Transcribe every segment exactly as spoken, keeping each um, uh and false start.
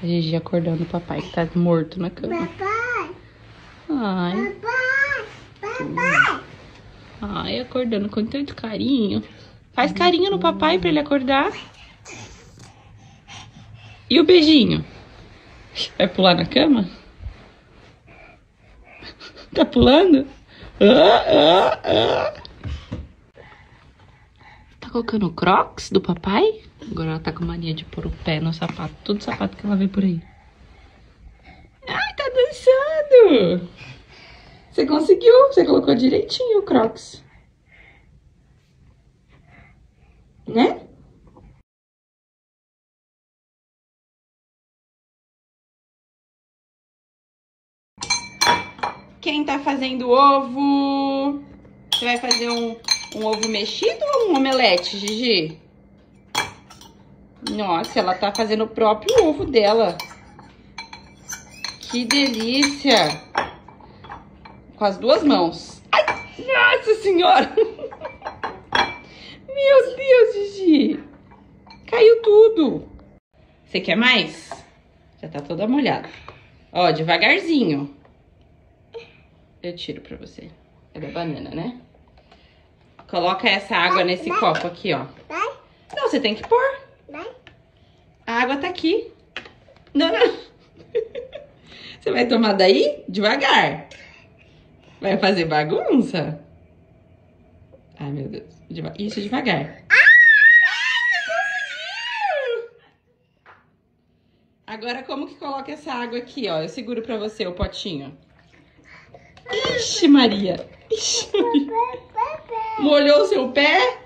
A Gigi acordando o papai, que tá morto na cama. Papai! Ai. Papai! Papai! Ai, acordando com tanto carinho. Faz carinho no papai pra ele acordar. E o beijinho? Vai pular na cama? Tá pulando? Ah, ah, ah. Tá colocando o Crocs do papai? Agora ela tá com mania de pôr o pé no sapato. Todo sapato que ela vê por aí. Ai, tá dançando! Você conseguiu? Você colocou direitinho o Crocs. Né? Quem tá fazendo ovo? Você vai fazer um, um ovo mexido ou um omelete, Gigi? Nossa, ela tá fazendo o próprio ovo dela. Que delícia! Com as duas mãos. Ai, nossa senhora! Meu Deus, Gigi! Caiu tudo. Você quer mais? Já tá toda molhada. Ó, devagarzinho. Eu tiro pra você. É da banana, né? Coloca essa água nesse copo aqui, ó. Não, você tem que pôr. A água tá aqui. Não, não. Você vai tomar daí? Devagar. Vai fazer bagunça? Ai, meu Deus. Deva... Isso, devagar. Agora, como que coloca essa água aqui, ó? Eu seguro pra você o potinho. Ixi, Maria. Ixi, Maria. Molhou o seu pé?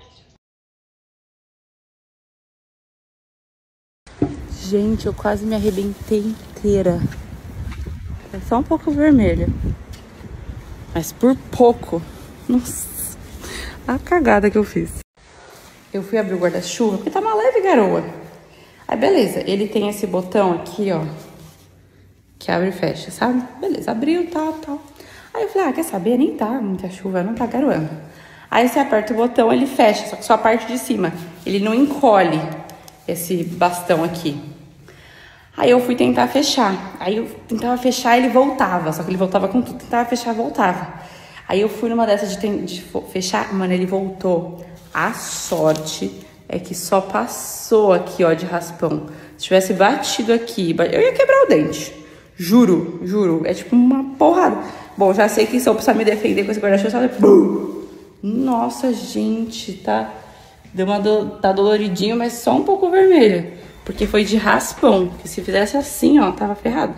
Gente, eu quase me arrebentei inteira. É só um pouco vermelha. Mas por pouco. Nossa. A cagada que eu fiz. Eu fui abrir o guarda-chuva porque tá uma leve garoa. Aí, beleza. Ele tem esse botão aqui, ó. Que abre e fecha, sabe? Beleza, abriu, tal, tal. Aí eu falei, ah, quer saber? Nem tá muita chuva, não tá garoando. Aí você aperta o botão, ele fecha, só que só a parte de cima. Ele não encolhe esse bastão aqui. Aí eu fui tentar fechar. Aí eu tentava fechar, ele voltava. Só que ele voltava com tudo. Tentava fechar, voltava. Aí eu fui numa dessas de, de fechar. Mano, ele voltou. A sorte é que só passou aqui, ó, de raspão. Se tivesse batido aqui, eu ia quebrar o dente. Juro, juro. É tipo uma porrada. Bom, já sei que se eu precisar me defender com esse guarda-chuva, só... Nossa, gente, tá... Deu uma do... Tá doloridinho, mas só um pouco vermelha. Porque foi de raspão. Porque se fizesse assim, ó, tava ferrado.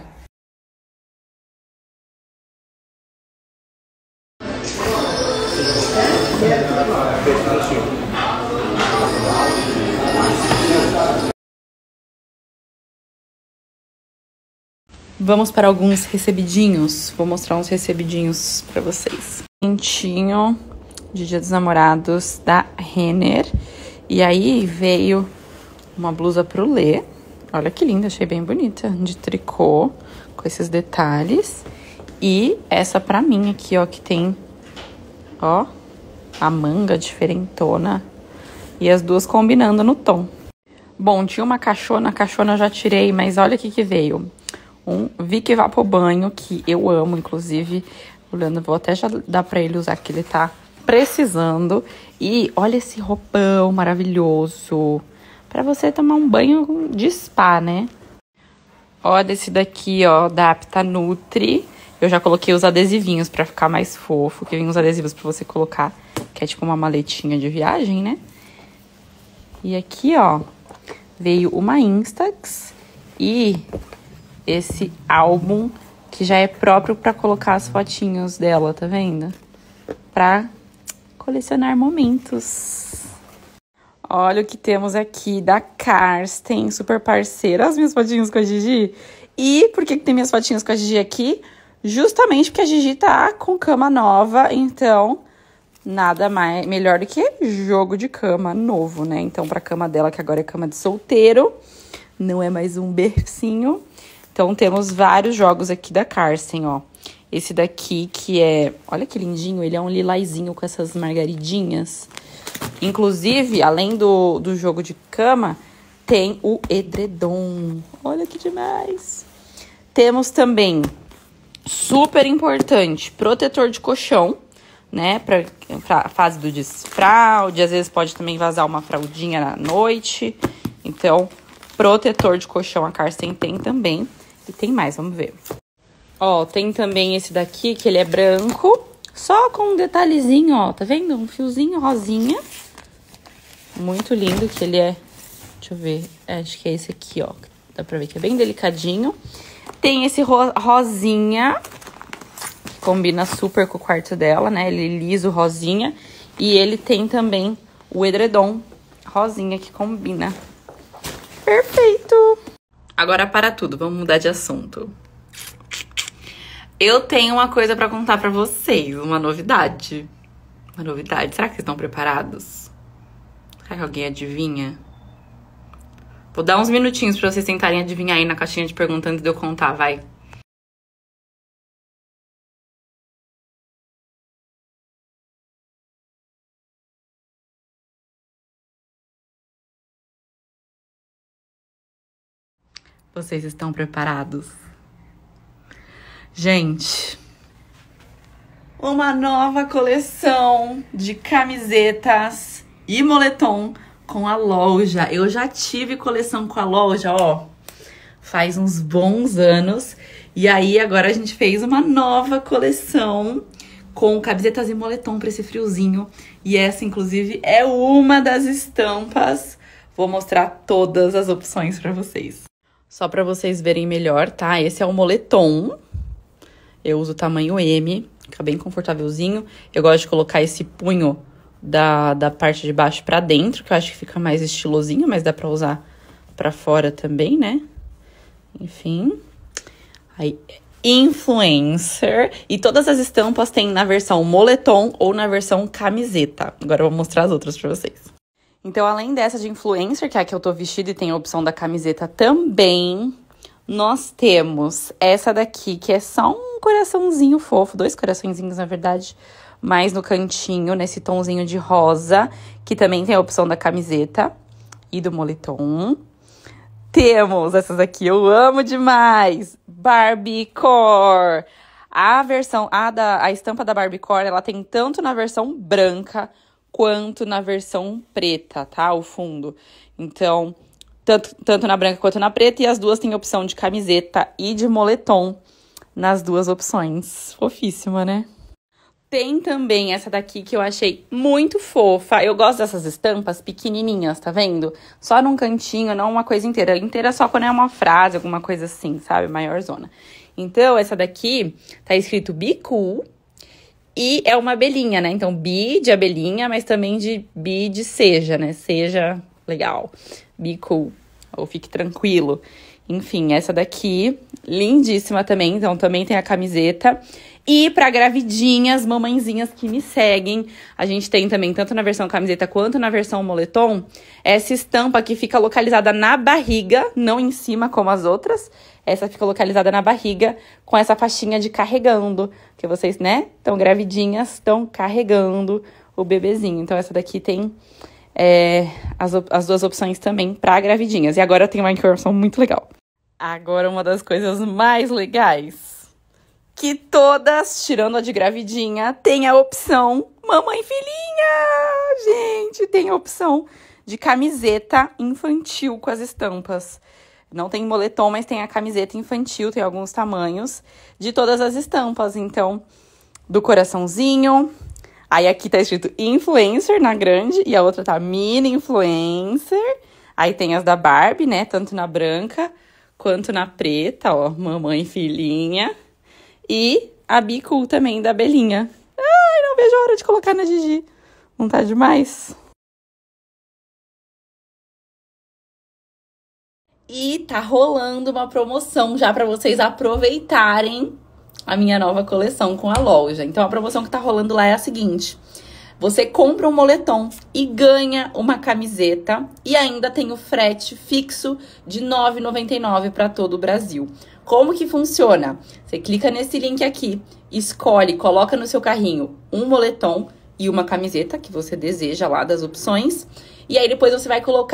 Vamos para alguns recebidinhos. Vou mostrar uns recebidinhos pra vocês. Quentinho de Dia dos Namorados da Renner. E aí veio uma blusa pro Lê. Olha que linda, achei bem bonita. De tricô, com esses detalhes. E essa pra mim aqui, ó, que tem, ó, a manga diferentona. E as duas combinando no tom. Bom, tinha uma caixona, a caixona eu já tirei, mas olha o que que veio. Um Vick Vapobanho, que eu amo, inclusive. O Leandro, vou até já dar pra ele usar, que ele tá precisando. E olha esse roupão maravilhoso. Pra você tomar um banho de spa, né? Ó, desse daqui, ó, da Apta Nutri. Eu já coloquei os adesivinhos pra ficar mais fofo. Que vem uns adesivos pra você colocar, que é tipo uma maletinha de viagem, né? E aqui, ó, veio uma Instax e esse álbum que já é próprio pra colocar as fotinhos dela, tá vendo? Pra colecionar momentos. Olha o que temos aqui da Karsten, super parceira. As minhas fotinhas com a Gigi. E por que que tem minhas fotinhas com a Gigi aqui? Justamente porque a Gigi tá com cama nova, então nada mais melhor do que jogo de cama novo, né? Então pra cama dela, que agora é cama de solteiro, não é mais um bercinho. Então temos vários jogos aqui da Karsten, ó. Esse daqui que é... Olha que lindinho, ele é um lilazinho com essas margaridinhas. Inclusive, além do, do jogo de cama, tem o edredom. Olha que demais. Temos também, super importante, protetor de colchão, né? Pra, pra fase do desfraude. Às vezes pode também vazar uma fraldinha na noite. Então, protetor de colchão a Karsten tem também. E tem mais, vamos ver. Ó, tem também esse daqui, que ele é branco. Só com um detalhezinho, ó. Tá vendo? Um fiozinho rosinha. Muito lindo, que ele é... Deixa eu ver. Acho que é esse aqui, ó. Dá pra ver que é bem delicadinho. Tem esse ro rosinha, que combina super com o quarto dela, né? Ele é liso, rosinha. E ele tem também o edredom rosinha, que combina. Perfeito! Agora para tudo, vamos mudar de assunto. Eu tenho uma coisa pra contar pra vocês, uma novidade. Uma novidade. Será que vocês estão preparados? Será que alguém adivinha? Vou dar uns minutinhos pra vocês tentarem adivinhar aí na caixinha de perguntas antes de eu contar, vai. Vocês estão preparados? Gente, uma nova coleção de camisetas e moletom com a loja. Eu já tive coleção com a loja, ó, faz uns bons anos. E aí, agora a gente fez uma nova coleção com camisetas e moletom pra esse friozinho. E essa, inclusive, é uma das estampas. Vou mostrar todas as opções pra vocês. Só pra vocês verem melhor, tá? Esse é o moletom. Eu uso o tamanho M, fica bem confortávelzinho. Eu gosto de colocar esse punho da, da parte de baixo pra dentro, que eu acho que fica mais estilosinho, mas dá pra usar pra fora também, né? Enfim. Aí, influencer. E todas as estampas tem na versão moletom ou na versão camiseta. Agora eu vou mostrar as outras pra vocês. Então, além dessa de influencer, que é a que eu tô vestida e tem a opção da camiseta também, nós temos essa daqui, que é só um coraçãozinho fofo, dois coraçõezinhos, na verdade, mais no cantinho, nesse tomzinho de rosa, que também tem a opção da camiseta e do moletom. Temos essas aqui, eu amo demais, Barbie Core. A versão, a, da, a estampa da Barbie Core, ela tem tanto na versão branca quanto na versão preta, tá? O fundo. Então, tanto, tanto na branca quanto na preta, e as duas têm opção de camiseta e de moletom nas duas opções. Fofíssima, né? Tem também essa daqui que eu achei muito fofa. Eu gosto dessas estampas pequenininhas, tá vendo? Só num cantinho, não uma coisa inteira. Inteira só quando é uma frase, alguma coisa assim, sabe? Maior zona. Então, essa daqui tá escrito Be Cool. E é uma abelhinha, né? Então, bi de abelhinha, mas também de bi de seja, né? Seja legal. Be cool. Ou fique tranquilo. Enfim, essa daqui, lindíssima também. Então, também tem a camiseta. E para gravidinhas, mamãezinhas que me seguem, a gente tem também, tanto na versão camiseta quanto na versão moletom, essa estampa que fica localizada na barriga, não em cima como as outras. Essa fica localizada na barriga com essa faixinha de carregando, que vocês, né, estão gravidinhas, estão carregando o bebezinho. Então, essa daqui tem é, as, as duas opções também para gravidinhas. E agora tem uma informação muito legal. Agora, uma das coisas mais legais, que todas, tirando a de gravidinha, tem a opção mamãe filhinha! Gente, tem a opção de camiseta infantil com as estampas. Não tem moletom, mas tem a camiseta infantil, tem alguns tamanhos de todas as estampas. Então, do coraçãozinho. Aí aqui tá escrito influencer na grande e a outra tá mini influencer. Aí tem as da Barbie, né? Tanto na branca quanto na preta, ó. Mamãe e filhinha. E a Be Cool também, da abelhinha. Ai, não vejo a hora de colocar na Gigi. Não tá demais? E tá rolando uma promoção já pra vocês aproveitarem a minha nova coleção com a loja. Então, a promoção que tá rolando lá é a seguinte. Você compra um moletom e ganha uma camiseta e ainda tem o frete fixo de nove reais e noventa e nove centavos para todo o Brasil. Como que funciona? Você clica nesse link aqui, escolhe, coloca no seu carrinho um moletom e uma camiseta que você deseja lá das opções. E aí depois você vai colocar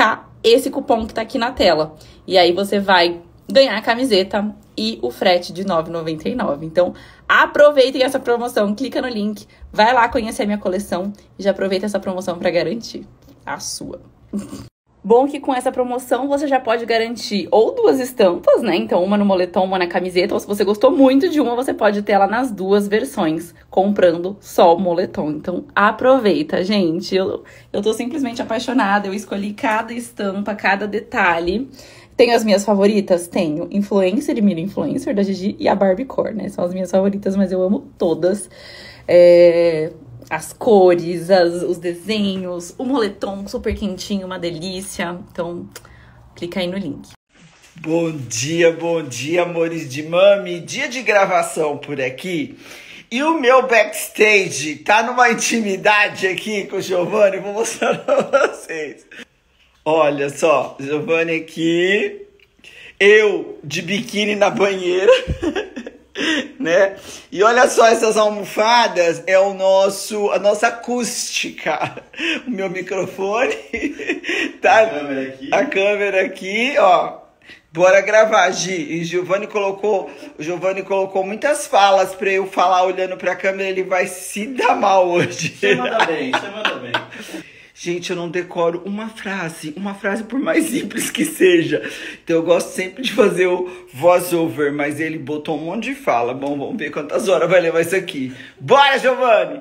esse cupom que tá aqui na tela. E aí você vai ganhar a camiseta e o frete de nove reais e noventa e nove centavos. Então, aproveitem essa promoção, clica no link, vai lá conhecer a minha coleção e já aproveita essa promoção para garantir a sua. Bom que com essa promoção você já pode garantir ou duas estampas, né? Então, uma no moletom, uma na camiseta. Ou se você gostou muito de uma, você pode ter ela nas duas versões, comprando só o moletom. Então, aproveita, gente. Eu, eu tô simplesmente apaixonada. Eu escolhi cada estampa, cada detalhe. Tenho as minhas favoritas? Tenho. Influencer e mini influencer da Gigi e a Barbie Core, né? São as minhas favoritas, mas eu amo todas. É... As cores, as, os desenhos, o moletom super quentinho, uma delícia. Então, clica aí no link. Bom dia, bom dia, amores de mami. Dia de gravação por aqui. E o meu backstage tá numa intimidade aqui com o Giovanni. Vou mostrar pra vocês. Olha só, Giovanni aqui. Eu de biquíni na banheira. Né? E olha só, essas almofadas é o nosso, a nossa acústica. O meu microfone tá, a câmera aqui, a câmera aqui, ó. Bora gravar, Gi. E Giovanni colocou, o Giovanni colocou muitas falas pra eu falar olhando pra câmera, ele vai se dar mal hoje. Você manda bem, você manda bem. Gente, eu não decoro uma frase, uma frase por mais simples que seja. Então eu gosto sempre de fazer o voice-over, mas ele botou um monte de fala. Bom, vamos ver quantas horas vai levar isso aqui. Bora, Giovanni!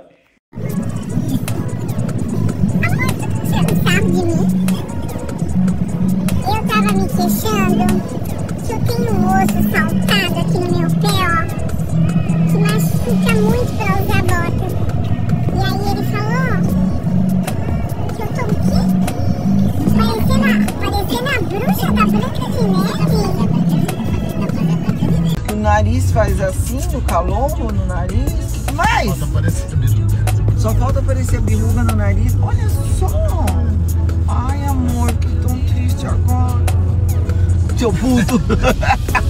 Você não sabe de mim? Eu tava me queixando que eu tenho um osso saltado aqui no meu pé, ó, que machuca muito pra usar botas. E aí ele falou... Parecendo a bruxa da Branca de Neve. O nariz faz assim, no calombo, no nariz. Mas... Só falta aparecer a biruga. Só falta aparecer a biruga no nariz. Olha só. Ai, amor, que tão triste agora. Seu puto.